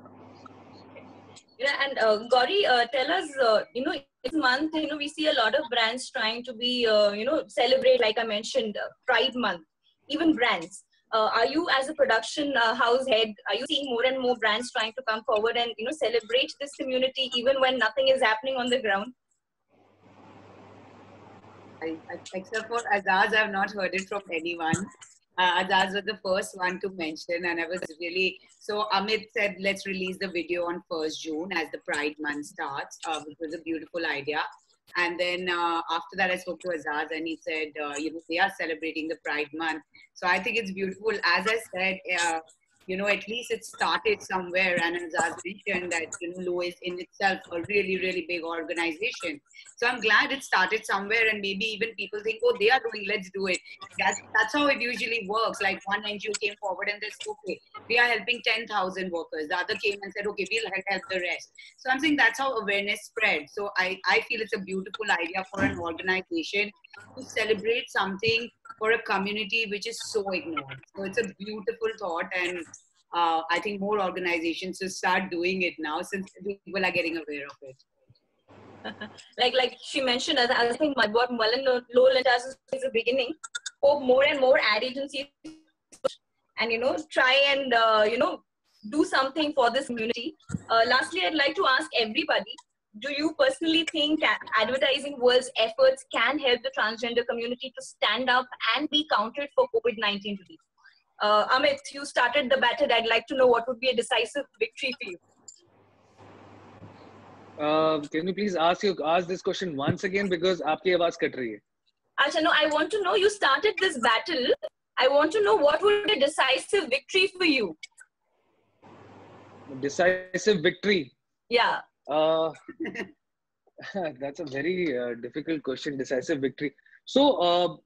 Yeah, and Gauri, tell us, this month, we see a lot of brands trying to be, celebrate, like I mentioned, Pride Month, even brands. Are you, as a production house head, are you seeing more and more brands trying to come forward and, celebrate this community even when nothing is happening on the ground? Except for Azaz, I've not heard it from anyone. Azaz was the first one to mention, and I was really, so Amit said, let's release the video on 1st June as the Pride Month starts, which was a beautiful idea. And then after that, I spoke to Azaz, and he said, they are celebrating the Pride Month. So I think it's beautiful. As I said, at least it started somewhere, and Azaz mentioned that, Lo is in itself a really, really big organization. So I'm glad it started somewhere, and maybe even people think, oh, they are doing, let's do it. That's how it usually works. Like one NGO came forward and they said, okay, we are helping 10,000 workers. The other came and said, okay, we'll help the rest. So I'm saying that's how awareness spread. So I feel it's a beautiful idea for an organization to celebrate something for a community which is so ignored. So it's a beautiful thought, and I think more organizations should start doing it now since people are getting aware of it. like she mentioned, I think what Manan Love Lintas is the beginning. Hope more and more ad agencies and try and do something for this community. Lastly, I'd like to ask everybody, do you personally think advertising world's efforts can help the transgender community to stand up and be counted for COVID-19 relief? Amit, you started the battle. I'd like to know what would be a decisive victory for you. Can you please ask this question once again, because आपकी आवाज cut रही है. Acha, no, I want to know, you started this battle. I want to know what would be a decisive victory for you. Decisive victory. Yeah. That's a very difficult question. Decisive victory. So,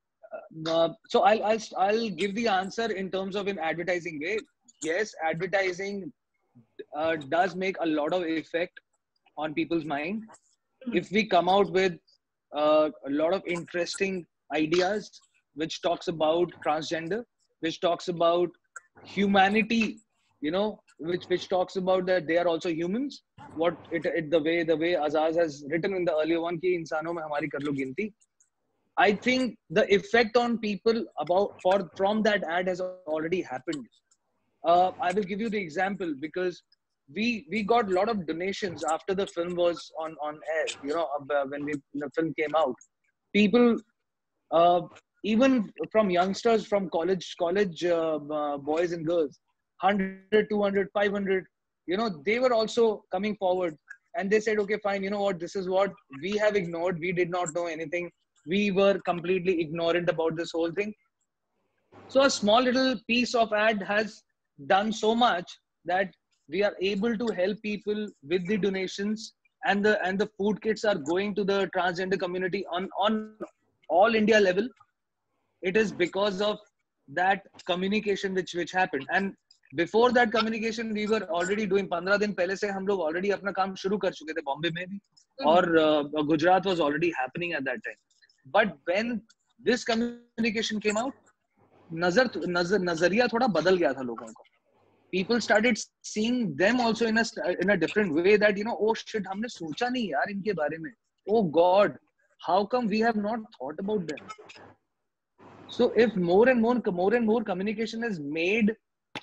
I'll give the answer in terms of an advertising way. Yes, advertising does make a lot of effect on people's mind. If we come out with a lot of interesting ideas, which talks about transgender, which talks about humanity, which talks about that they are also humans. The way Azaz has written in the earlier one, ki insano mein hamari kar lo ginti. I think the effect on people from that ad has already happened. I will give you the example, because we got a lot of donations after the film was on air. When the film came out, people, even from youngsters, from college boys and girls, 100, 200, 500, they were also coming forward, and they said, okay, fine, you know what, this is what we have ignored. We did not know anything. We were completely ignorant about this whole thing. So a small little piece of ad has done so much that we are able to help people with the donations, and the food kits are going to the transgender community on all India level. It is because of that communication which happened. And before that communication, we were already doing 15 दिन पहले से हम लोग already अपना काम शुरू कर चुके थे बॉम्बे में भी, और Gujarat was already happening at that time. But when this communication came out, नजरिया थोड़ा बदल गया था लोगों को. People started seeing them also in a different way, that oh shit, हमने सोचा नहीं यार इनके बारे में. Oh God, how come we have not thought about them? So if more and more communication is made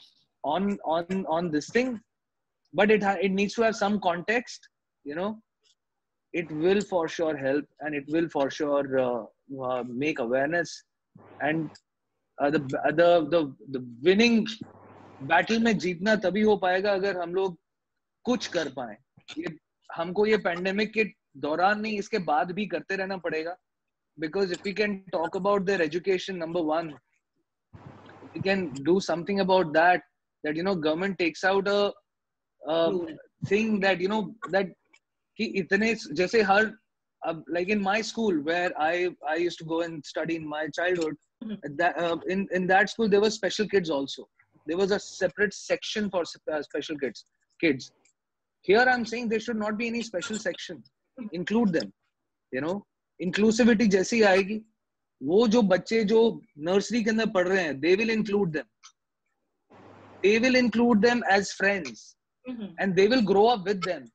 on this thing, but it needs to have some context, it will for sure help, and it will for sure make awareness. And the winning battle में जीतना तभी हो पाएगा अगर हम लोग कुछ कर पाए. हमको ये पैंडेमिक के दौरान नहीं, इसके बाद भी करते रहना पड़ेगा. Because if we can talk about their education, number one, we can do something about that government takes out a thing that that कि इतने जैसे हर like in my school where I used to go and study in my childhood, that in that school there were special kids also. There was a separate section for special kids. Here I'm saying there should not be any special section. Include them. Inclusivity जैसी आएगी, वो जो बच्चे जो nursery के अंदर पढ़ रहे हैं, they will include them. They will include them as friends, and they will grow up with them.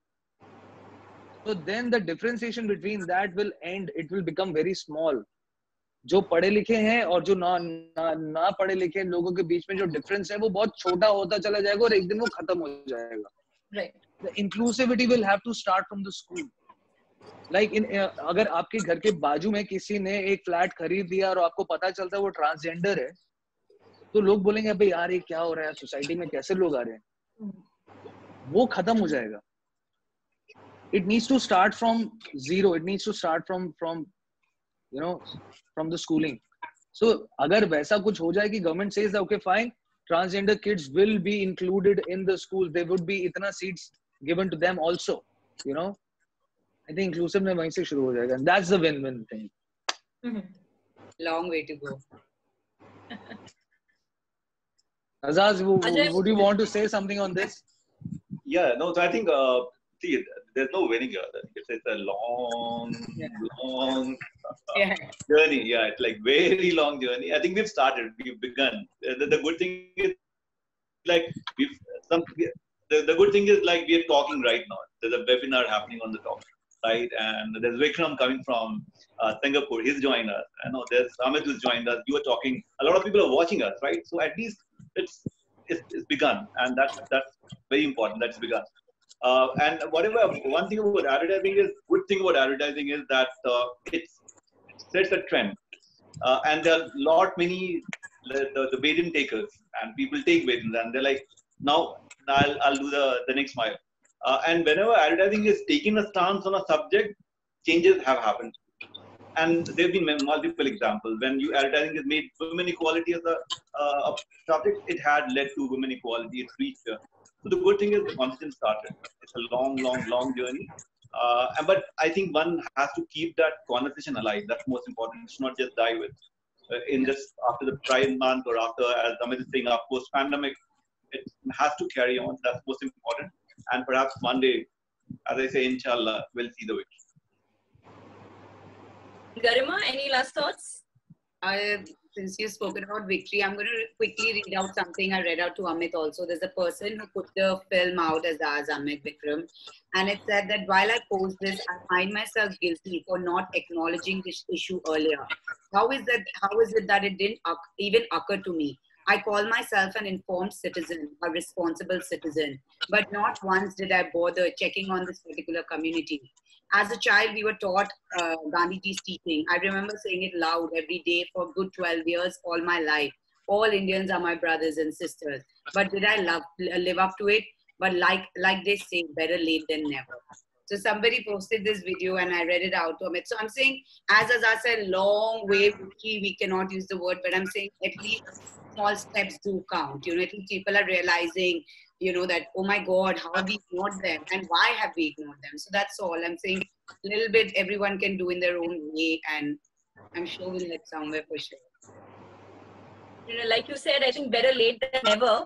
So then the differentiation between that will end. It will become very small. जो पढ़े लिखे हैं और जो ना पढ़े लिखे लोगों के बीच में जो डिफरेंस है वो बहुत छोटा होता चला जाएगा और एक दिन वो खत्म हो जाएगा. Right. The inclusivity will have to start from the school. Like अगर आपके घर के बाजू में किसी ने एक फ्लैट खरीद लिया और आपको पता चलता है वो ट्रांसजेंडर है, तो लोग बोलेंगे अबे यार ये क्या हो रहा है सोसाइटी में, कैसे लोग आ रहे हैं, वो खत्म हो जाएगा. It needs to start from zero. It needs to start from from the schooling. So अगर वैसा कुछ हो जाए कि government says that okay fine, transgender kids will be included in the schools, there would be इतना seats given to them also, I think inclusive में वहीं से शुरू हो जाएगा, and that's the win-win thing. Long way to go. Azaz, would you want to say something on this? Yeah, no. So I think see, there's no winning here. It's a long journey. Yeah, it's like very long journey. I think we've started. We've begun. The good thing is like the good thing is like we're talking right now. There's a webinar happening on the top, right? And there's Vikram coming from Singapore. He's joined us. I know there's Amit who's joined us. You are talking. A lot of people are watching us, right? So at least it's begun, and that's very important. That's begun. And whatever, one thing about advertising is, good thing about advertising is that it sets a trend. And there are many the bait takers, and people take bait and they're like, now I'll do the next mile. And whenever advertising is taking a stance on a subject, changes have happened. And there have been multiple examples. When advertising has made women equality as a subject, it had led to women equality. It's reached there. So the good thing is the conversation started. It's a long journey. But I think one has to keep that conversation alive. That's most important. It's not just die with. In just after the Pride Month or after, as Amit is saying, after post-pandemic, it has to carry on. That's most important. And perhaps one day, as I say, inshallah, we'll see the victory. Garima, any last thoughts? Since you've spoken about victory, I'm going to quickly read out something I read out to Amit also. There's a person who put the film out as Amit Vikram, and it said that while I post this, I find myself guilty for not acknowledging this issue earlier. How is it that it didn't even occur to me? I call myself an informed citizen, a responsible citizen, but not once did I bother checking on this particular community. As a child, we were taught Gandhiji's teaching. I remember saying it loud every day for good 12 years, all my life. All Indians are my brothers and sisters. But did I live up to it? But like they say, better late than never. So somebody posted this video and I read it out to Amit. So I'm saying, as Azad said, long way, we cannot use the word, but I'm saying at least small steps do count. At least people are realizing, that, oh my God, how have we ignored them and why have we ignored them? So that's all. I'm saying a little bit everyone can do in their own way, and I'm sure we'll get somewhere for sure. Like you said, I think better late than never.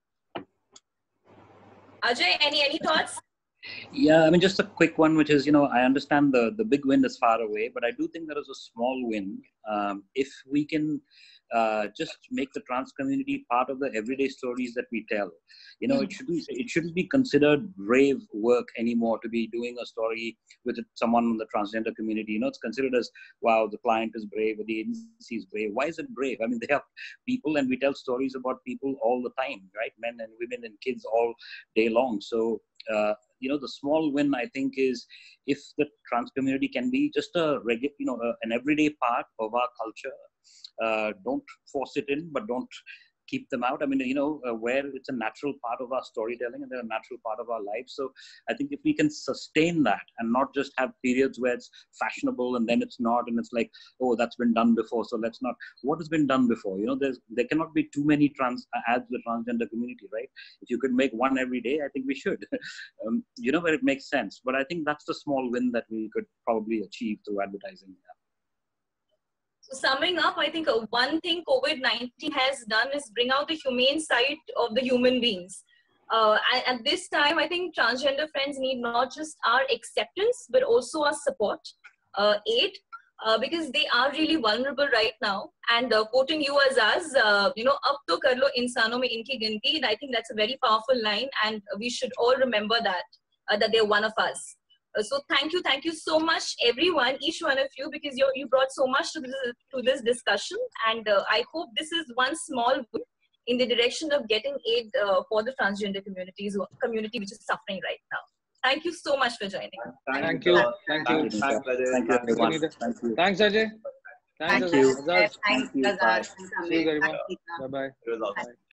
Ajay, any thoughts? Yeah, I mean, just a quick one, which is, I understand the big win is far away, but I do think there is a small win. If we can just make the trans community part of the everyday stories that we tell. It shouldn't be considered brave work anymore to be doing a story with someone in the transgender community. It's considered as, wow, the client is brave or the agency is brave. Why is it brave? I mean, they are people, and we tell stories about people all the time, right? Men and women and kids all day long. So, the small win, I think, is if the trans community can be just an everyday part of our culture. Don't force it in, but don't keep them out. I mean, where it's a natural part of our storytelling and they're a natural part of our lives. So I think if we can sustain that and not just have periods where it's fashionable and then it's not, and it's like, oh, that's been done before, so let's not. What has been done before? There cannot be too many trans ads with the transgender community, right? If you could make one every day, I think we should. Where it makes sense. But I think that's the small win that we could probably achieve through advertising. So summing up, I think one thing COVID-19 has done is bring out the humane side of the human beings. At this time, I think transgender friends need not just our acceptance, but also our support, aid, because they are really vulnerable right now. And quoting you, Azaz, ab to kar lo insano mein inki ginti, and I think that's a very powerful line, and we should all remember that they're one of us. So thank you so much, everyone, each one of you, because you brought so much to this discussion, and I hope this is one small move in the direction of getting aid for the transgender community which is suffering right now. Thank you so much for joining. Thank you. Thank you, everyone. Thank you. Thanks, Ajay. Thank you. Thanks, Azad. See you, Garima. Bye-bye. It was awesome.